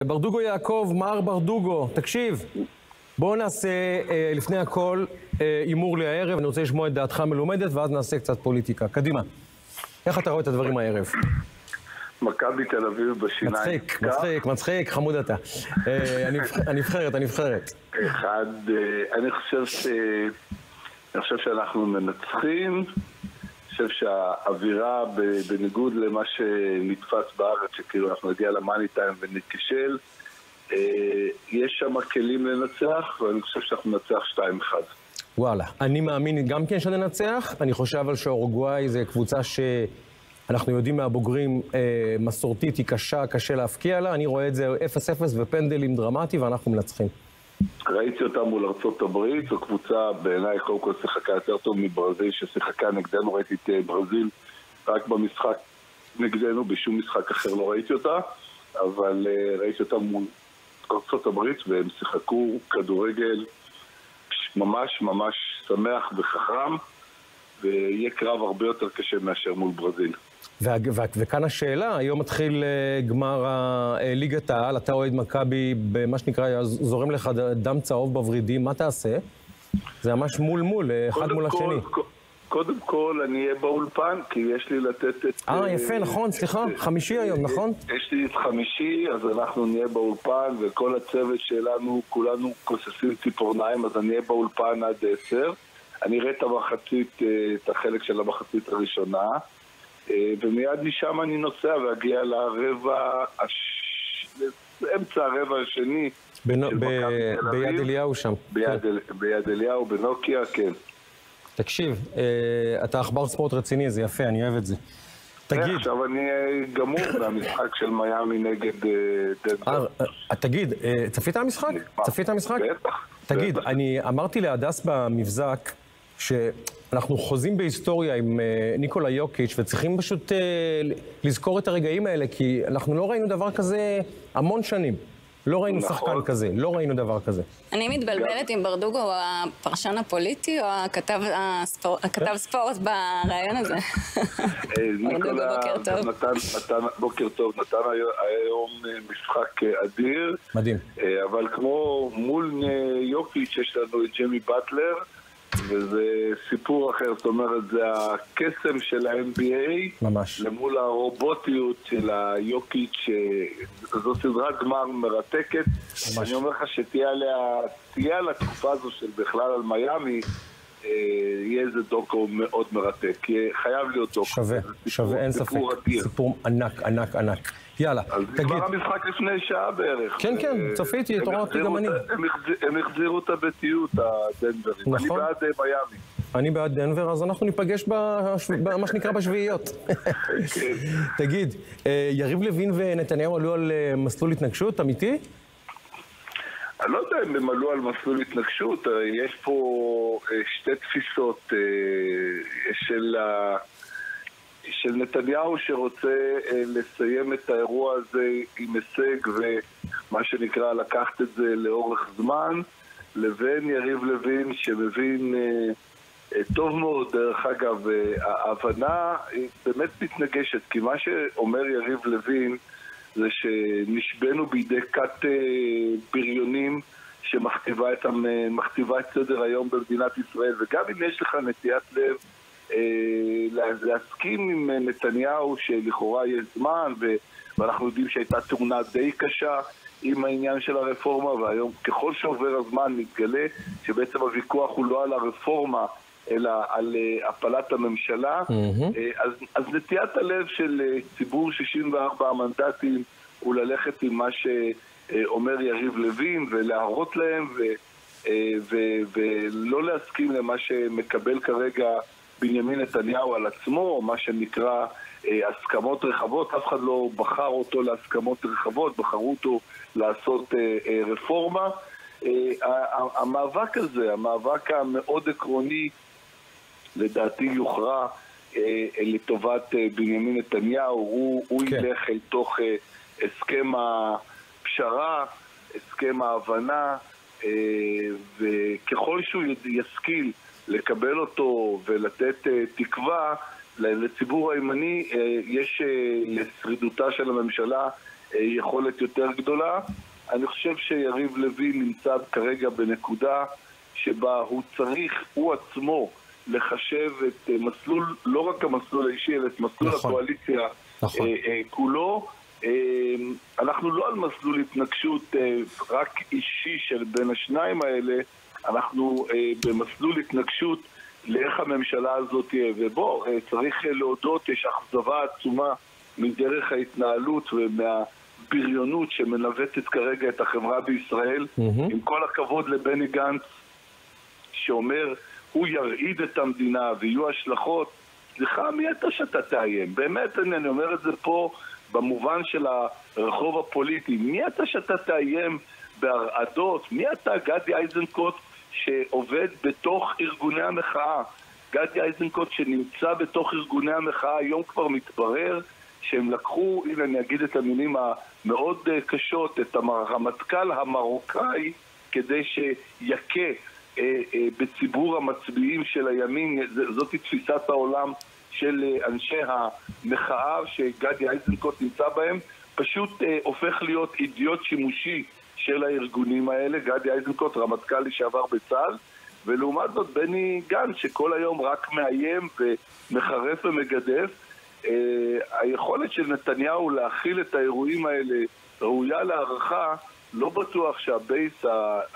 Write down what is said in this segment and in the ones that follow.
ברדוגו יעקב, מר ברדוגו, תקשיב, בואו נעשה לפני הכל אימור לי הערב, אני רוצה לשמוע את דעתך מלומדת ואז נעשה קצת פוליטיקה. קדימה. איך אתה רואה את הדברים הערב? מכבי תל אביב בשיניים. מצחיק, חמוד אתה. הנבחרת. אחד, אני חושב שאנחנו מנצחים, אני חושב שהאווירה בניגוד למה שנתפס בארץ, שכאילו אנחנו נגיע למאני טיים ונתקשל, יש שם כלים לנצח, ואני חושב שאנחנו ננצח 2-1. וואלה, אני מאמין גם כן שננצח, אני חושב אבל שאורוגוואי זה קבוצה שאנחנו יודעים מהבוגרים מסורתית היא קשה להפקיע לה, אני רואה את זה 0-0 ופנדלים דרמטי ואנחנו מנצחים. ראיתי אותה מול ארצות הברית, זו קבוצה בעיניי קודם כל שיחקה יותר טוב מברזיל ששיחקה נגדנו, ראיתי את ברזיל רק במשחק נגדנו, בשום משחק אחר לא ראיתי אותה, אבל ראיתי אותה מול ארצות הברית והם שיחקו כדורגל ממש שמח וחכם, ויהיה קרב הרבה יותר קשה מאשר מול ברזיל. וכאן השאלה, היום מתחיל גמר ליגת העל, אתה אוהד מכבי במה שנקרא, זורם לך דם צהוב בוורידים, מה תעשה? זה ממש מול, אחד מול השני. קודם כל אני אהיה באולפן, כי יש לי לתת את... יפה, נכון, סליחה, חמישי היום, נכון? יש לי את חמישי, אז אנחנו נהיה באולפן, וכל הצוות שלנו, כולנו כוססים ציפורניים, אז אני אהיה באולפן עד 10. אני אראה את החלק של המחצית הראשונה, ומיד משם אני נוסע והגיע אמצע הרבע השני ביד אליהו שם. ביד אליהו, בנוקיה, כן. תקשיב, אתה אכבר ספורט רציני, זה יפה, אני אוהב את זה. תגיד. עכשיו אני גמור מהמשחק של מיאמי נגד דנבר. תגיד, צפית המשחק? בטח. תגיד, אני אמרתי להדס במבזק שאנחנו חוזים בהיסטוריה עם ניקולה יוקיץ' וצריכים פשוט לזכור את הרגעים האלה, כי אנחנו לא ראינו דבר כזה המון שנים. לא ראינו שחקן כזה, לא ראינו דבר כזה. אני מתבלבלת עם ברדוגו, הוא הפרשן הפוליטי או הכתב ספורט ברעיון הזה? ניקולה, בוקר טוב, נתן היום משחק אדיר. מדהים. אבל כמו מול יוקיץ' יש לנו את ג'ימי באטלר, וזה סיפור אחר, זאת אומרת, זה הקסם של ה-NBA ממש. למול הרובוטיות של היוקיץ', זו סדרת גמר מרתקת. ממש. אני אומר לך שתהיה על התקופה הזו של בכלל על מיאמי, יהיה איזה דוקו מאוד מרתק, חייב להיות דוקו. שווה, אין ספק, סיפור ענק. יאללה, תגיד. זה כבר המשחק לפני שעה בערך. כן, צפיתי, התעוררתי גם אני. הם החזירו את הביתיות, הדנברים. אני בעד מיאמי. אני בעד דנבר, אז אנחנו ניפגש במה שנקרא בשביעיות. תגיד, יריב לוין ונתניהו עלו על מסלול התנגשות, אמיתי? אני לא יודע אם הם עלו על מסלול התנגשות, יש פה שתי תפיסות של נתניהו שרוצה לסיים את האירוע הזה עם הישג ומה שנקרא לקחת את זה לאורך זמן, לבין יריב לוין שמבין טוב מאוד, דרך אגב, ההבנה באמת מתנגשת, כי מה שאומר יריב לוין זה שנשבנו בידי כת בריונים שמכתיבה את סדר היום במדינת ישראל, וגם אם יש לך נטיית לב להסכים עם נתניהו שלכאורה יש זמן, ואנחנו יודעים שהייתה תאונה די קשה עם העניין של הרפורמה, והיום ככל שעובר הזמן מתגלה שבעצם הוויכוח הוא לא על הרפורמה אלא על הפלת הממשלה. אז נטיית הלב של ציבור 64 המנדטים הוא ללכת עם מה שאומר יריב לוין ולהראות להם ולא להסכים למה שמקבל כרגע בנימין נתניהו על עצמו, מה שנקרא הסכמות רחבות. אף אחד לא בחר אותו להסכמות רחבות, בחרו אותו לעשות רפורמה. המאבק הזה, המאבק המאוד עקרוני, לדעתי יוכרע לטובת בנימין נתניהו. הוא ילך אל תוך הסכם הפשרה, הסכם ההבנה, וככל שהוא ישכיל לקבל אותו ולתת תקווה לציבור הימני, יש לשרידותה של הממשלה יכולת יותר גדולה. אני חושב שיריב לוין נמצא כרגע בנקודה שבה הוא צריך, הוא עצמו, לחשב את מסלול, לא רק המסלול האישי, אלא את מסלול הקואליציה כולו. אנחנו לא על מסלול התנגשות רק אישי של בין השניים האלה, אנחנו במסלול התנגשות לאיך הממשלה הזאת תהיה. ובוא, צריך להודות, יש אכזבה עצומה מדרך ההתנהלות ומהבריונות שמלוותת כרגע את החברה בישראל. עם כל הכבוד לבני גנץ שאומר הוא ירעיד את המדינה ויהיו השלכות, סליחה, מי אתה שאתה תאיים? באמת, אני אומר את זה פה במובן של הרחוב הפוליטי. מי אתה שאתה תאיים בהרעדות? מי אתה, גדי איזנקוט, שעובד בתוך ארגוני המחאה? גדי איזנקוט שנמצא בתוך ארגוני המחאה, היום כבר מתברר שהם לקחו, הנה אני אגיד את המילים המאוד קשות, את הרמטכ"ל המרוקאי כדי שיקה בציבור המצביעים של הימין. זאת תפיסת העולם של אנשי המחאה שגדי איזנקוט נמצא בהם, פשוט הופך להיות אידיוט שימושי של הארגונים האלה. גדי איזנקוט רמטכ"ל לשעבר בצה"ל, ולעומת זאת בני גנץ שכל היום רק מאיים ומחרף ומגדף. היכולת של נתניהו להכיל את האירועים האלה ראויה להערכה. לא בטוח שהבייס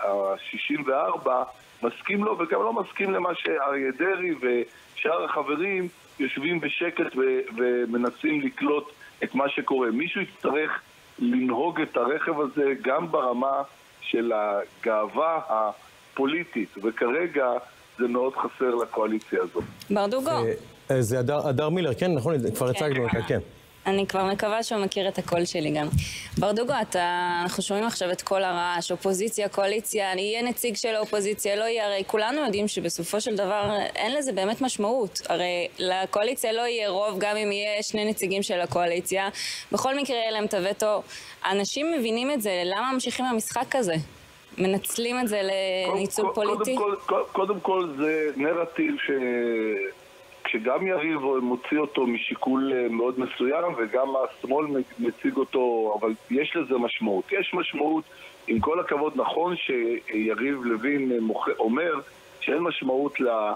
ה-64 מסכים לו, וגם לא מסכים למה שאריה דרעי ושאר החברים יושבים בשקט ומנסים לקלוט את מה שקורה. מישהו יצטרך לנהוג את הרכב הזה גם ברמה של הגאווה הפוליטית, וכרגע זה מאוד חסר לקואליציה הזאת. ברדוגו. זה הדר מילר, כן, נכון, כבר הצגנו אותה, כן. אני כבר מקווה שהוא מכיר את הקול שלי גם. ברדוגו, אנחנו שומעים עכשיו את כל הרעש, אופוזיציה, קואליציה, יהיה נציג של האופוזיציה, לא יהיה, הרי כולנו יודעים שבסופו של דבר אין לזה באמת משמעות. הרי לקואליציה לא יהיה רוב, גם אם יהיה שני נציגים של הקואליציה. בכל מקרה יהיה להם את הווטו. אנשים מבינים את זה, למה ממשיכים המשחק הזה? מנצלים את זה לניצול פוליטי? קודם כל זה נרטיב שגם יריב מוציא אותו משיקול מאוד מסוים, וגם השמאל מציג אותו, אבל יש לזה משמעות. יש משמעות, עם כל הכבוד, נכון שיריב לוין אומר שאין משמעות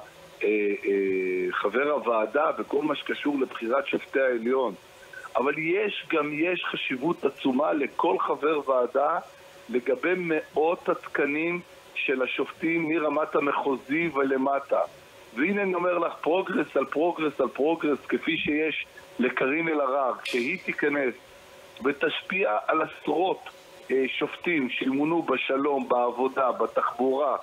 לחבר הוועדה וכל מה שקשור לבחירת שופטי העליון. אבל יש חשיבות עצומה לכל חבר ועדה לגבי מאות התקנים של השופטים מרמת המחוזי ולמטה. והנה אני אומר לך, פרוגרס על פרוגרס על פרוגרס, כפי שיש לקרין אלהרר, כשהיא תיכנס ותשפיע על עשרות שופטים שימונו בשלום, בעבודה, בתחבורה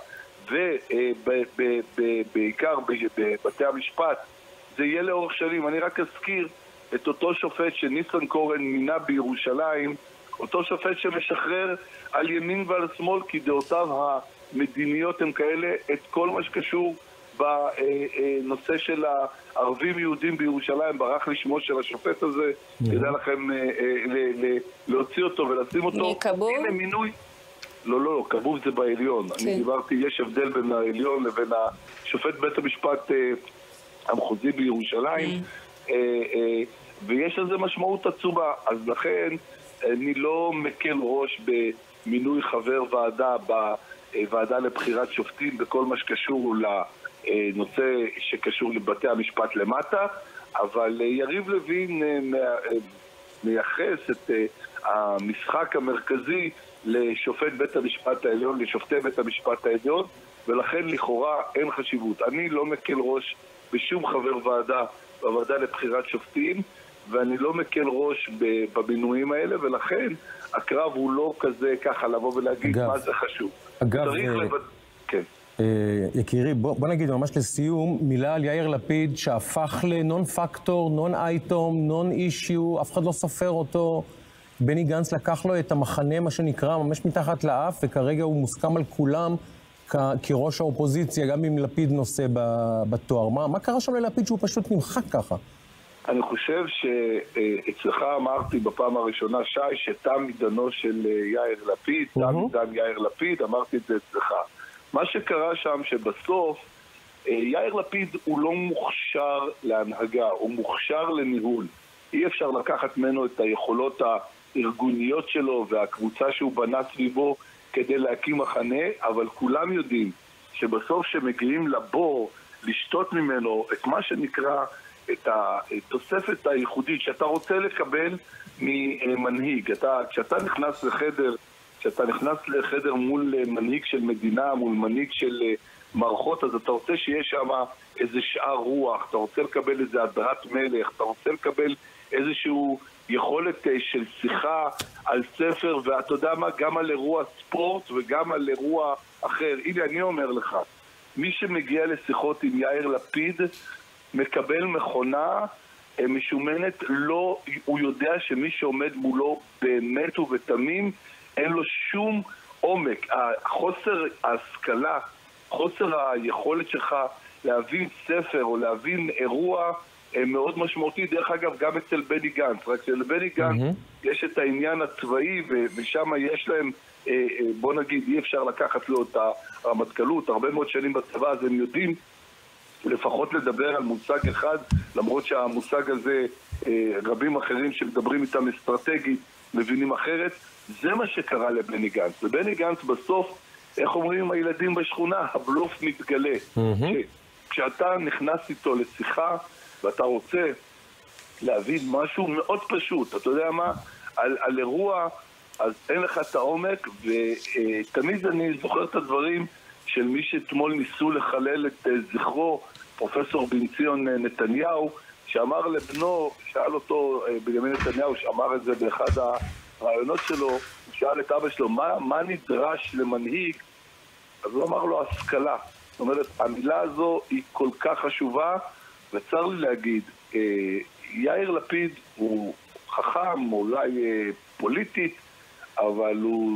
ובעיקר בבתי המשפט, זה יהיה לאורך שנים. אני רק אזכיר את אותו שופט שניסנקורן מינה בירושלים, אותו שופט שמשחרר על ימין ועל שמאל, כי דעותיו המדיניות הם כאלה, את כל מה שקשור בנושא של הערבים יהודים בירושלים, ברח לשמו של השופט הזה, כדאי לכם להוציא אותו ולשים אותו. כבוב? הנה מינוי. לא, כבוב זה בעליון. אני דיברתי, יש הבדל בין העליון לבין השופט בית המשפט המחוזי בירושלים, ויש לזה משמעות עצומה. אז לכן אני לא מקל ראש במינוי חבר ועדה בוועדה לבחירת שופטים בכל מה שקשור לנושא שקשור לבתי המשפט למטה, אבל יריב לוין מייחס את המשחק המרכזי לשופט בית המשפט העליון, לשופטי בית המשפט העליון, ולכן לכאורה אין חשיבות. אני לא מקל ראש בשום חבר ועדה בוועדה לבחירת שופטים, ואני לא מקל ראש במינויים האלה, ולכן הקרב הוא לא כזה ככה לבוא ולהגיד מה זה חשוב. אגב, כן. יקירי, בוא נגיד ממש לסיום, מילה על יאיר לפיד שהפך לנון פקטור, נון אייטום, נון אישיו, אף אחד לא סופר אותו. בני גנץ לקח לו את המחנה, מה שנקרא, ממש מתחת לאף, וכרגע הוא מוסכם על כולם כראש האופוזיציה, גם אם לפיד נושא בתואר. מה קרה שם ללפיד שהוא פשוט נמחק ככה? אני חושב שאצלך אמרתי בפעם הראשונה, שי, שתם עידנו של יאיר לפיד, תם עידן יאיר לפיד, אמרתי את זה אצלך. מה שקרה שם שבסוף, יאיר לפיד הוא לא מוכשר להנהגה, הוא מוכשר לניהול. אי אפשר לקחת ממנו את היכולות הארגוניות שלו והקבוצה שהוא בנה סביבו כדי להקים מחנה, אבל כולם יודעים שבסוף שמגיעים לבור, לשתות ממנו את מה שנקרא, את התוספת הייחודית שאתה רוצה לקבל ממנהיג. כשאתה נכנס לחדר מול מנהיג של מדינה, מול מנהיג של מערכות, אז אתה רוצה שיש שם איזה שאר רוח, אתה רוצה לקבל איזה הדרת מלך, אתה רוצה לקבל איזשהו יכולת של שיחה על ספר, ואתה יודע מה, גם על אירוע ספורט וגם על אירוע אחר. הנה, אני אומר לך, מי שמגיע לשיחות עם יאיר לפיד מקבל מכונה משומנת, לא, הוא יודע שמי שעומד מולו באמת ובתמים, אין לו שום עומק. חוסר ההשכלה, חוסר היכולת שלך להבין ספר או להבין אירוע מאוד משמעותי, דרך אגב גם אצל בני גנץ, רק אצל בני גנץ יש את העניין הצבאי ושם יש להם, בוא נגיד, אי אפשר לקחת לו את הרמטכ"לות, הרבה מאוד שנים בצבא, אז הם יודעים לפחות לדבר על מושג אחד, למרות שהמושג הזה רבים אחרים שמדברים איתם אסטרטגית מבינים אחרת. זה מה שקרה לבני גנץ. ובני גנץ בסוף, איך אומרים הילדים בשכונה, הבלוף מתגלה. כשאתה נכנס איתו לשיחה ואתה רוצה להבין משהו מאוד פשוט, אתה יודע מה, על אירוע, אז אין לך את העומק, ותמיד אני זוכר את הדברים של מי שאתמול ניסו לחלל את זכרו, פרופסור בן ציון נתניהו, שאמר לבנו, שאל אותו בנימין נתניהו, שאמר את זה באחד הרעיונות שלו, הוא שאל את אבא שלו, מה נדרש למנהיג? אז הוא אמר לו, השכלה. זאת אומרת, המילה הזו היא כל כך חשובה, וצר לי להגיד, יאיר לפיד הוא חכם, אולי פוליטית, אבל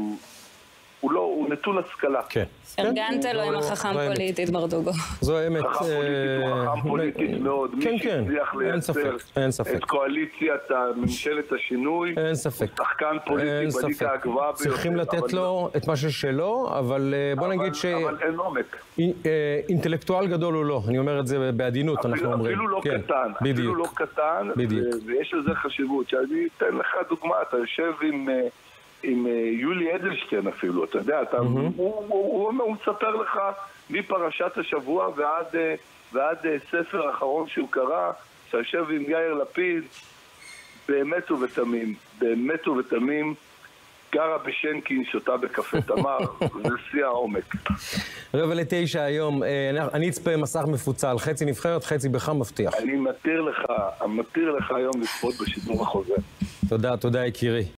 הוא נטול השכלה. כן. ארגנת לו עם החכם פוליטית, ברדוגו. זו האמת. חכם פוליטית הוא חכם פוליטית מאוד. מי שהצליח לייצר את קואליציית ממשלת השינוי, הוא שחקן פוליטי בליגה הגבוהה ביותר. צריכים לתת לו את מה ששלו, אבל בוא נגיד ש... אבל אין עומק. אינטלקטואל גדול הוא לא, אני אומר את זה בעדינות, אנחנו אומרים. אפילו לא קטן, אפילו לא קטן, ויש לזה חשיבות. שאני אתן לך דוגמה, אתה יושב עם יולי אדלשטיין אפילו, אתה יודע, הוא מספר לך מפרשת השבוע ועד ספר האחרון שהוא קרא, שיושב עם יאיר לפיד, באמת ובתמים, גרה בשנקין, שותה בקפה תמר, זה שיא העומק. 8:45 היום, אני אצפה מסך מפוצל, חצי נבחרת, חצי בך מבטיח. אני מתיר לך היום לצפות בשידור החוזר. תודה יקירי.